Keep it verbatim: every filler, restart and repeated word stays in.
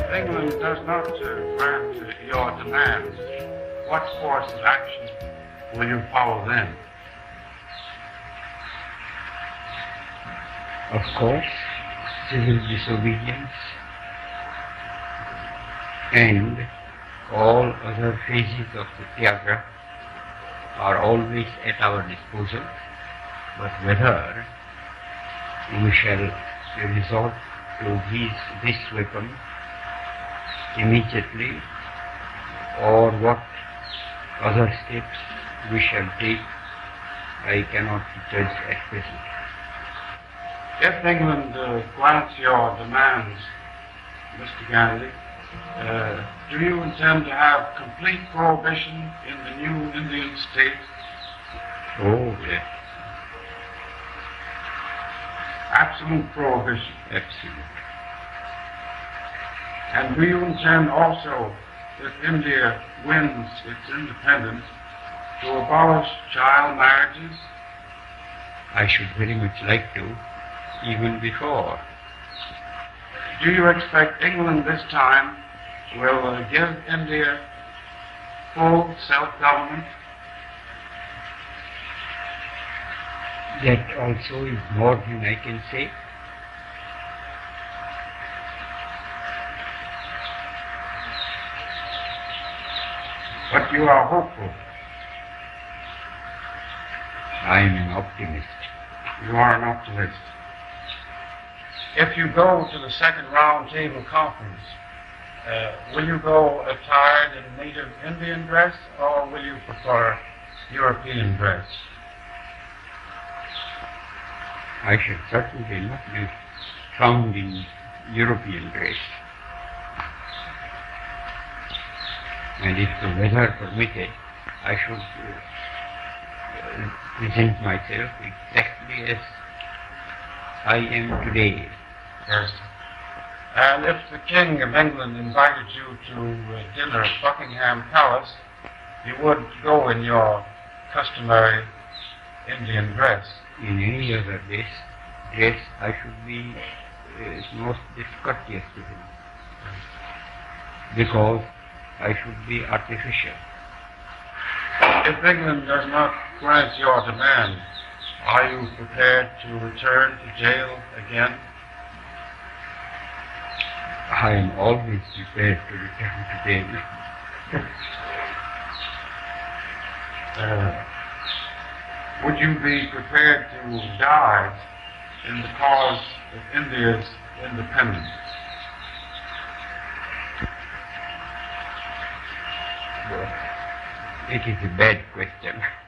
England does not uh, grant uh, your demands, what course of action will you follow then? Of course, civil disobedience and all other phases of the Tyaga are always at our disposal, but whether we shall resort to these, this weapon immediately or what other steps we shall take, I cannot judge at present. If England uh, grants your demands, Mister Gandhi, uh, do you intend to have complete prohibition in the new Indian state? Oh, yes. Absolute prohibition? Absolute. And do you intend also, if India wins its independence, to abolish child marriages? I should very much like to, even before. Do you expect England this time will uh, give India full self-government? That also is more than I can say. But you are hopeful. I am an optimist. You are an optimist. If you go to the second round table conference, uh, will you go attired in native Indian dress or will you prefer European dress? I shall certainly not be found in European dress. And if the weather permitted, I should uh, present myself exactly as I am today. Yes. And if the King of England invited you to uh, dinner at Buckingham Palace, you would go in your customary Indian dress. In any other dress, dress I should be uh, most discourteous to him, because I should be artificial. If England does not grant your demand, are you prepared to return to jail again? I am always prepared to return to jail. uh, would you be prepared to die in the cause of India's independence? It is a bad question.